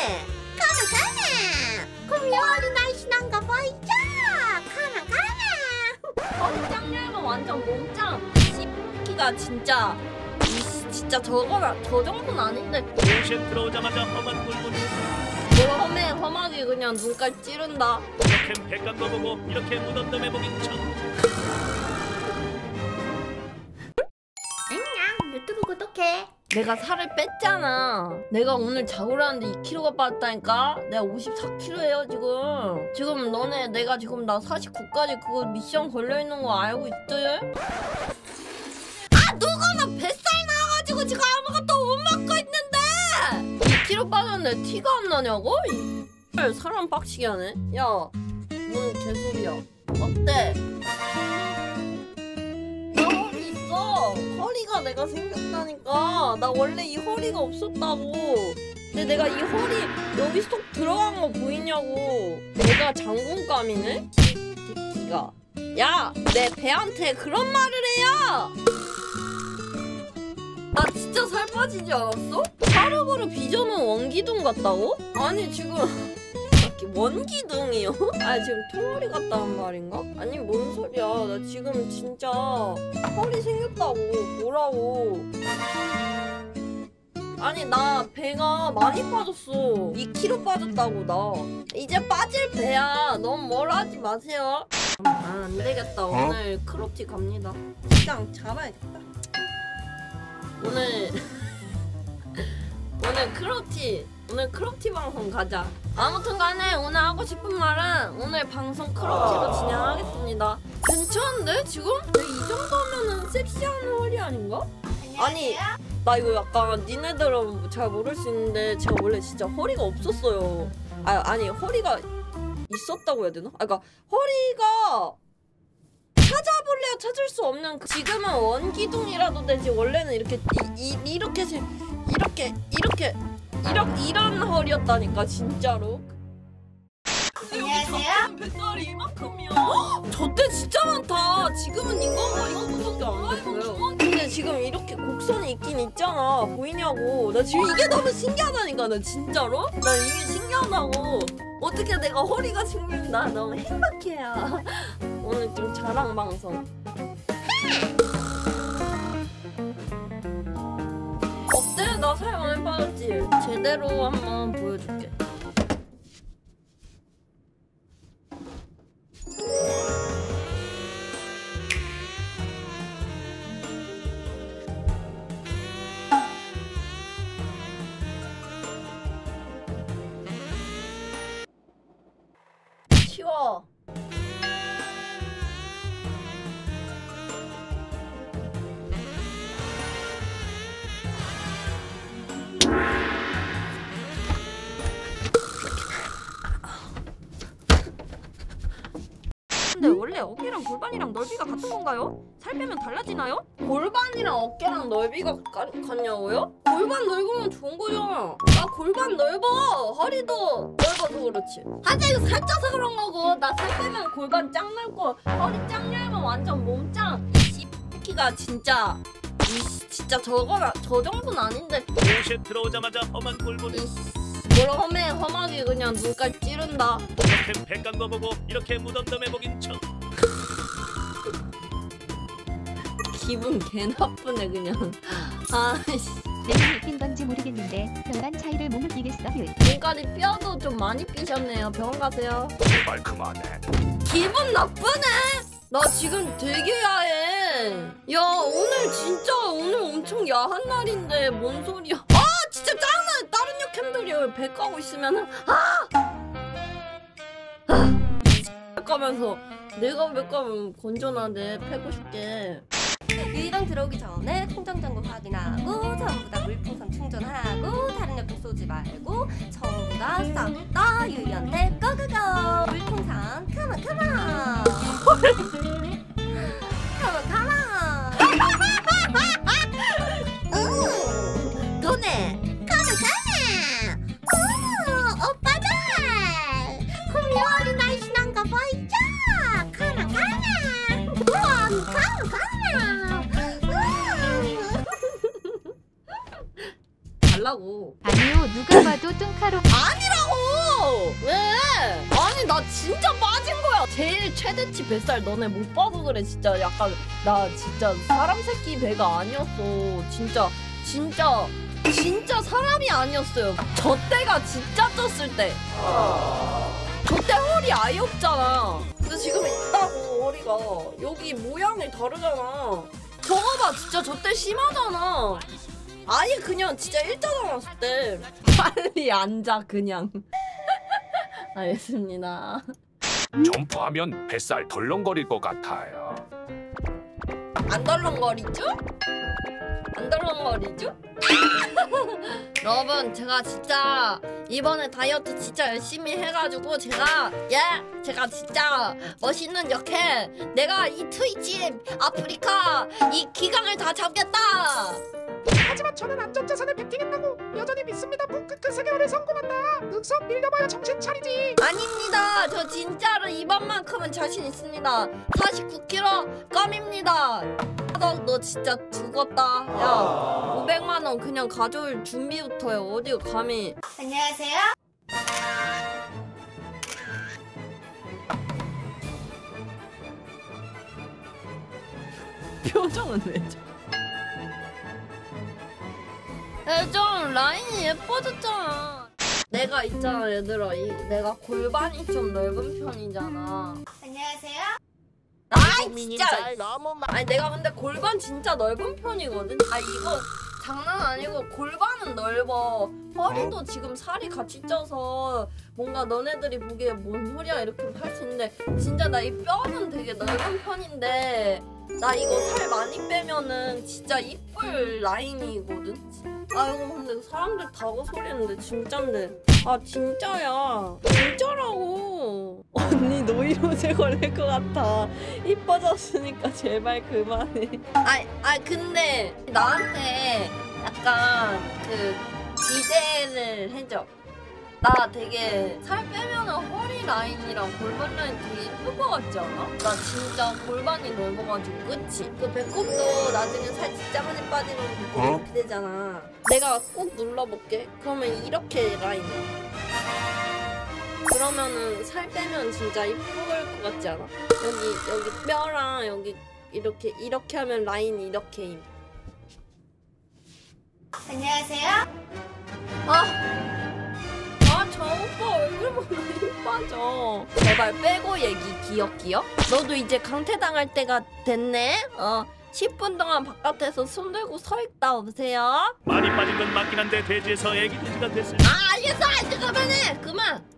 가라 가라. 금요일이 날씬한가 보이죠? 가라 가라. 허리 짱 얇은 완전 몸짱. 씨끼가 진짜. 진짜 저 정도는 아닌데. 오션 들어오자마자 험한 꿀물이 뭐라 험하게 그냥 눈깔 찌른다. 이렇게 백간 거 보고 이렇게 무덤덤해 보긴 참. 안녕, 유튜브 구독해. 내가 살을 뺐잖아. 내가 오늘 자고 일어났는데 2kg가 빠졌다니까? 내가 54kg예요 지금. 지금 너네 내가 지금 나 49까지 그거 미션 걸려있는 거 알고 있어요? 아 누가 나 뱃살 나와가지고 지금 아무것도 못 먹고 있는데 2kg 빠졌는데 티가 안 나냐고? 사람 빡치게 하네. 야 뭔 개소리야. 어때? 허리가 내가 생겼다니까. 나 원래 이 허리가 없었다고. 근데 내가 이 허리 여기 쏙 들어간 거 보이냐고. 내가 장군감이네? 새끼가. 야! 내 배한테 그런 말을 해야! 나 진짜 살 빠지지 않았어? 하루바루 빚어놓은 원기둥 같다고? 아니 지금 원기둥이요? 아 지금 통허리 같다는 말인가? 아니 뭔 소리야. 나 지금 진짜 허리 생겼다고. 뭐라고. 아니 나 배가 많이 빠졌어. 2kg 빠졌다고 나. 이제 빠질 배야. 너무 뭐라 하지 마세요. 아 안되겠다. 오늘 크롭티 갑니다. 시장 잡아야겠다. 오늘 오늘 크롭티 방송 가자. 아무튼 간에 오늘 하고 싶은 말은 오늘 방송 크롭티로 진행하겠습니다. 괜찮은데 지금? 이 정도면은 섹시한 허리 아닌가? 아니 나 이거 약간 니네들은 잘 모를 수 있는데 제가 원래 진짜 허리가 없었어요. 아니 허리가 있었다고 해야 되나? 그러니까 허리가 찾아볼래야 찾을 수 없는 지금은 원기둥이라도 되지. 원래는 이렇게 이런 허리였다니까 진짜로. 안녕하세요. 뱃살이 이만큼이야. 저때 진짜 많다. 지금은 이거밖에 안 됐어요. 근데 지금 이렇게 곡선이 있긴 있잖아. 보이냐고. 나 지금 이게 너무 신기하다니까. 나 진짜로? 나 이게 신기하다고. 어떻게 내가 허리가 생긴다. 너무 행복해요. 오늘 좀 자랑 방송. 어때? 나 살 많이 빠졌지? 제대로 한번 보여줄게. 치워. 근데 원래 어깨랑 골반이랑 넓이가 같은 건가요? 살 빼면 달라지나요? 골반이랑 어깨랑 넓이가 같냐고요? 골반 넓으면 좋은 거잖아. 나 골반 넓어. 허리도 넓어서 그렇지. 하자 이거 살쪄서 그런 거고. 나 살 빼면 골반 짱 넓고 허리 짱 얇으면 완전 몸짱. 이 씨끼가 진짜 저 정도는 아닌데. 오션 들어오자마자 험한 꿀물이 뭐라 험하게 그냥 눈깔 찌른다. 이렇게 백간 거 보고 이렇게 무덤덤해 보긴 참. 기분 개 나쁘네 그냥. 아이씨. 내가 웃긴 건지 모르겠는데 별반 차이를 못 느끼겠어요. 눈깔이 뼈도 좀 많이 삐셨네요. 병원 가세요. 제발 그만해. 기분 나쁘네. 나 지금 되게 야해. 야 오늘 엄청 야한 날인데 뭔 소리야. 아 진짜 짜증나. 다른 역캠들이 배 까고 있으면은 까면서 내가 배 까면 건전하대. 패고 싶게. 유이당 들어오기 전에 통장 잔고 확인하고 전부 다 물풍선 충전하고 다른 역도 쏘지 말고 전부 다 싹 다 유이한테 고고고. 물풍선 컴온 너네 가라 가라. 오빠들 금요일이 날씬한가 보이죠? 가라 가라. 가라 가라. 달라고. 아니요, 누가 봐도 뚱카로. 아니라고! 왜? 아니 나 진짜 빠진 거야. 제일 최대치 뱃살 너네 못 봐서 그래. 진짜 약간 나 진짜 사람 새끼 배가 아니었어. 진짜 사람이 아니었어요. 저 때가 진짜 쪘을 때. 저 때 허리 아예 없잖아. 근데 지금 있다고 허리가. 여기 모양이 다르잖아. 저거 봐 진짜 저 때 심하잖아. 아예 그냥 진짜 일자로 나왔을 때. 빨리 앉아 그냥. 알겠습니다. 점프하면 뱃살 덜렁거릴 것 같아요. 안 덜렁거리죠? 안 덜렁거리죠? 여러분 제가 진짜 이번에 다이어트 진짜 열심히 해가지고 제가 진짜 멋있는 역해. 내가 이 트위치 아프리카 이 기강을 다 잡겠다. 하지만 저는 안전자산을 베팅했다고 여전히 믿습니다. 그 세계화를 성공한다. 늑성 밀려봐야 정신 차리지. 아닙니다. 저 진짜로 이번만큼은 자신 있습니다. 49kg 껌입니다. 너 진짜 죽었다. 야 500만원 그냥 가져올 준비부터 해. 어디 감히. 안녕하세요. 표정은 왜 저? 좀 라인이 예뻐졌잖아. 내가 있잖아 얘들아. 내가 골반이 좀 넓은 편이잖아. 안녕하세요. 아이 진짜. 아니 내가 근데 골반 진짜 넓은 편이거든. 아 이거 장난 아니고 골반은 넓어. 허리도 지금 살이 같이 쪄서 뭔가 너네들이 보기에 뭔 소리야 이렇게 할 수 있는데 진짜 나 이 뼈는 되게 넓은 편인데 나 이거 살 많이 빼면은 진짜 이쁠 라인이거든. 아 이거 근데 사람들 다고 소리했는데 진짠데. 아 진짜야. 진짜라고. 언니 노이로제 걸릴 것 같아. 이뻐졌으니까 제발 그만해. 아 근데 나한테 약간 그 기대를 해줘. 나 되게 살 빼면은 허리 라인이랑 골반 라인 되게 예쁠 것 같지 않아? 나 진짜 골반이 넓어가지고 그치? 그 배꼽도 나중에 살 진짜 많이 빠지면 배꼽 이렇게 되잖아. 내가 꼭 눌러볼게. 그러면 이렇게 라인이야. 그러면은 살 빼면 진짜 이쁠 것 같지 않아? 여기 뼈랑 여기 이렇게 하면 라인이 이렇게. 안녕하세요. 저 오빠 얼굴 보면 힘 빠져. 제발 빼고 얘기 기억? 너도 이제 강퇴당할 때가 됐네? 10분 동안 바깥에서 손 들고 서 있다 오세요. 많이 빠진 건 맞긴 한데 돼지에서 애기 돼지가 됐을 알겠어 그만해 그만.